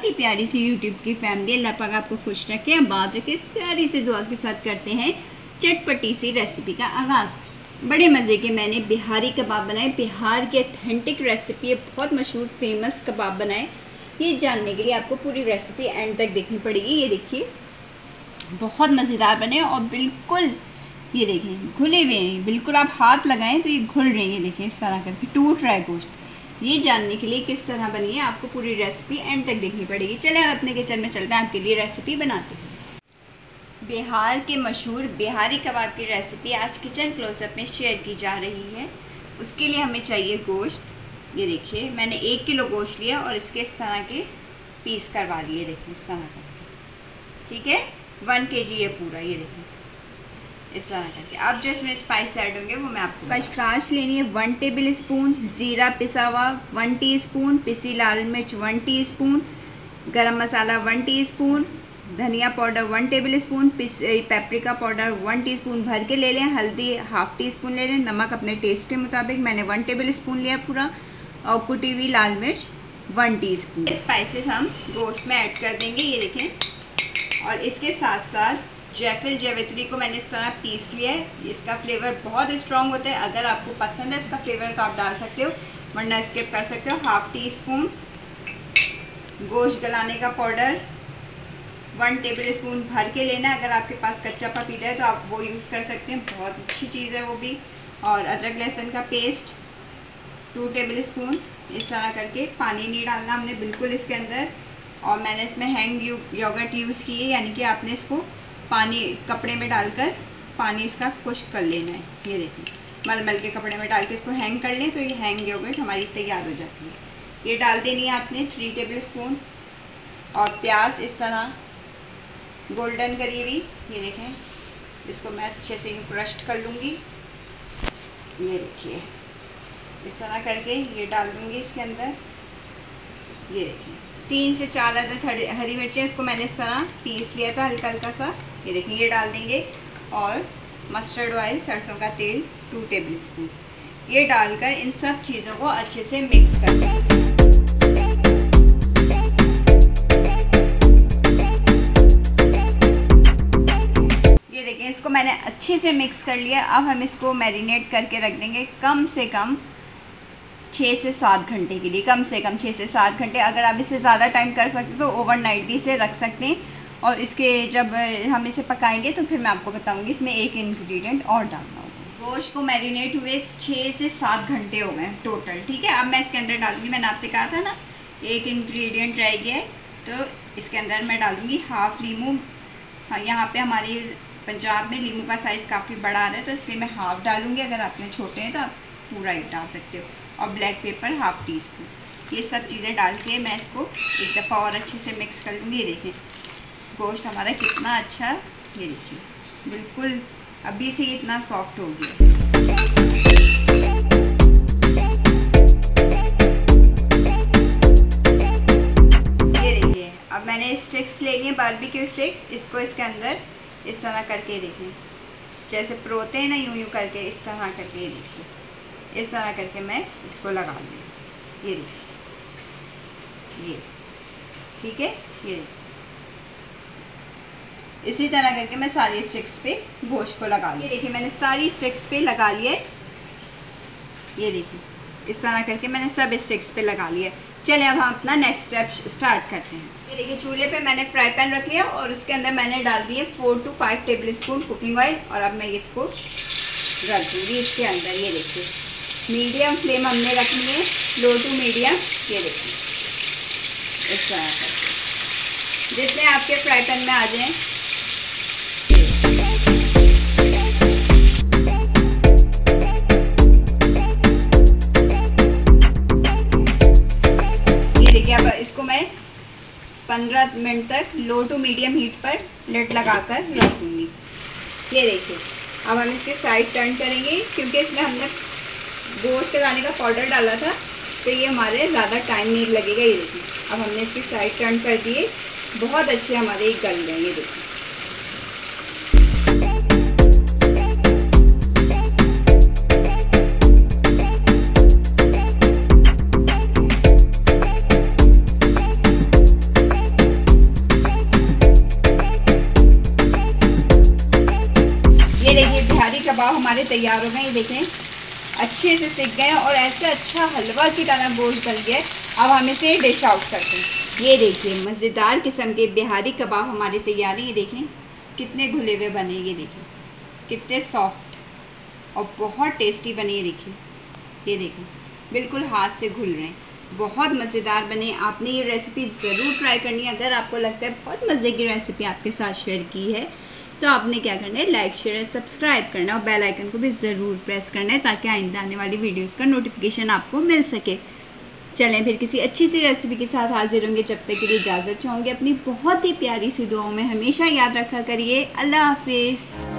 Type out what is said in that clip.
मेरी प्यारी सी यूट्यूब की फैमिली, अल्लाह पाक आपको खुश रखे, बात रखे। इस प्यारी सी दुआ के साथ करते हैं चटपटी सी रेसिपी का आगाज़। बड़े मज़े के मैंने बिहारी कबाब बनाए, बिहार की ऑथेंटिक रेसिपी है, बहुत मशहूर फेमस कबाब बनाए। ये जानने के लिए आपको पूरी रेसिपी एंड तक देखनी पड़ेगी। ये देखिए बहुत मज़ेदार बने और बिल्कुल ये देखें घुले हुए हैं, बिल्कुल आप हाथ लगाएं तो ये घुल रहे हैं। ये देखें इस तरह करके टूट रहा है गोश्त। ये जानने के लिए किस तरह बनी है आपको पूरी रेसिपी एंड तक देखनी पड़ेगी। चले अपने किचन में चलते हैं, आपके लिए रेसिपी बनाते हैं। बिहार के मशहूर बिहारी कबाब की रेसिपी आज किचन क्लोजअप में शेयर की जा रही है। उसके लिए हमें चाहिए गोश्त। ये देखिए मैंने 1 किलो गोश्त लिया और इसके इस तरह के पीस करवा लिए। देखिए इस तरह करके, ठीक है 1 kg है पूरा। ये देखिए इस तरह करके। अब जो इसमें स्पाइस ऐड होंगे वो मैं आपको खसखस लेनी है 1 टेबल स्पून, ज़ीरा पिसा हुआ 1 टीस्पून, पिसी लाल मिर्च 1 टीस्पून, गरम मसाला 1 टीस्पून, धनिया powder 1 tablespoon, paprika powder 1 teaspoon भर के ले लें, हल्दी 1/2 टीस्पून ले लें, नमक अपने टेस्ट के मुताबिक मैंने 1 टेबल स्पून लिया पूरा, और कुटी हुई लाल मिर्च 1 टीस्पून। स्पाइसेस हम गोश्त में ऐड कर देंगे। ये देखें, और इसके साथ साथ जायफल जावित्री को मैंने इस तरह पीस लिया है। इसका फ्लेवर बहुत स्ट्रॉन्ग होता है। अगर आपको पसंद है इसका फ्लेवर तो आप डाल सकते हो, वरना स्किप कर सकते हो। 1/2 टीस्पून गोश्त गलाने का पाउडर 1 टेबल स्पून भर के लेना है। अगर आपके पास कच्चा पपीता है तो आप वो यूज़ कर सकते हैं, बहुत अच्छी चीज़ है वो भी। और अदरक लहसुन का पेस्ट 2 टेबल स्पून। इस तरह करके पानी नहीं डालना हमने बिल्कुल इसके अंदर। और मैंने इसमें हैंग योगर्ट यूज़ की है, यानी कि आपने इसको पानी कपड़े में डालकर पानी इसका खुश्क कर लेना है। ये देखिए मलमल के कपड़े में डाल के इसको हैंग कर लें तो ये हैंग योगर्ट हमारी तैयार हो जाती है। ये डाल देनी है आपने 3 टेबल स्पून। और प्याज इस तरह गोल्डन करी हुई, ये देखें इसको मैं अच्छे से यूँ क्रश कर लूँगी। ये देखिए इस तरह करके ये डाल दूँगी इसके अंदर। ये देखिए 3 से 4 अदद हरी मिर्चें, इसको मैंने इस तरह पीस लिया था हल्का हल्का सा। ये देखिए ये डाल देंगे। और मस्टर्ड ऑयल सरसों का तेल 2 टेबल स्पून। ये डालकर इन सब चीज़ों को अच्छे से मिक्स कर देंगे। ये देखिए इसको मैंने अच्छे से मिक्स कर लिया। अब हम इसको मैरिनेट करके रख देंगे कम से कम 6 से 7 घंटे के लिए। कम से कम 6 से 7 घंटे। अगर आप इसे ज़्यादा टाइम कर सकते तो ओवरनाइट भी इसे रख सकते हैं। और इसके जब हम इसे पकाएंगे तो फिर मैं आपको बताऊंगी इसमें एक इंग्रेडिएंट और डालना होगा। गोश्त को मैरिनेट हुए 6 से 7 घंटे हो गए टोटल, ठीक है। अब मैं इसके अंदर डालूंगी, मैंने आपसे कहा था ना एक इंग्रेडिएंट रह गया है, तो इसके अंदर मैं डालूंगी 1/2 लीमू। हाँ यहाँ पे हमारे पंजाब में लीमू का साइज़ काफ़ी बड़ा आ रहा है तो इसलिए मैं 1/2 डालूंगी। अगर आपने छोटे हैं तो आप पूरा ही डाल सकते हो। और ब्लैक पेपर 1/2 टीस्पून। ये सब चीज़ें डाल के मैं इसको एक दफ़ा और अच्छे से मिक्स कर लूँगी। ये देखें गोश्त हमारा कितना अच्छा, ये देखिए बिल्कुल अभी से इतना सॉफ्ट हो गया। ये देखिए अब मैंने स्टिक्स ले लिए, बारबेक्यू स्टिक। इसको इसके अंदर इस तरह करके देखें, जैसे परोते हैं ना यूं करके, इस तरह करके। ये देखिए इस तरह करके मैं इसको लगा लूँगी। ये देखिए ये ठीक है। ये देखिए इसी तरह करके मैं सारी स्टिक्स पे गोश्त को लगा लूँ। ये देखिए मैंने सारी स्टिक्स पे लगा लिया। ये देखिए इस तरह करके मैंने सब स्टिक्स पे लगा लिया। चलिए अब हम अपना नेक्स्ट स्टेप स्टार्ट करते हैं। ये देखिए चूल्हे पे मैंने फ्राई पैन रख लिया और उसके अंदर मैंने डाल दिए 4 to 5 tablespoon cooking oil. और अब मैं इसको रख दूँगी इसके अंदर। ये देखिए मीडियम फ्लेम हमने रखनी है, लो टू मीडियम। ये देखिए इस तरह करके जितने आपके फ्राई पैन में आ जाएँ। अब इसको मैं 15 मिनट तक लो टू मीडियम हीट पर लिड लगाकर रख दूँगी। ये देखिए अब हम इसके साइड टर्न करेंगे क्योंकि इसमें हमने गोश्त गलाने का पाउडर डाला था तो ये हमारे ज़्यादा टाइम नहीं लगेगा। ये देखिए अब हमने इसकी साइड टर्न कर दिए, बहुत अच्छे हमारे गल गए। ये देखिए देखिए बिहारी कबाब हमारे तैयार हो गए। ये देखें अच्छे से सिक गए और ऐसा अच्छा हलवा की तरह गोश्त गल गया। अब हम इसे डिश आउट करते हैं। ये देखिए मज़ेदार किस्म के बिहारी कबाब हमारे तैयार हैं। ये देखें कितने घुले हुए बने, ये देखें कितने सॉफ्ट और बहुत टेस्टी बने। ये देखिए, ये देखें बिल्कुल हाथ से घुल रहे हैं, बहुत मज़ेदार बने। आपने ये रेसिपी ज़रूर ट्राई करनी है। अगर आपको लगता है बहुत मज़े की रेसिपी आपके साथ शेयर की है तो आपने क्या करना है, लाइक शेयर सब्सक्राइब करना और बेल आइकन को भी ज़रूर प्रेस करना है ताकि आइंदा आने वाली वीडियोस का नोटिफिकेशन आपको मिल सके। चलें फिर किसी अच्छी सी रेसिपी के साथ हाजिर होंगे। जब तक के लिए इजाज़त चाहूँगी। अपनी बहुत ही प्यारी सी दुआओं में हमेशा याद रखा करिए। अल्लाह हाफिज़।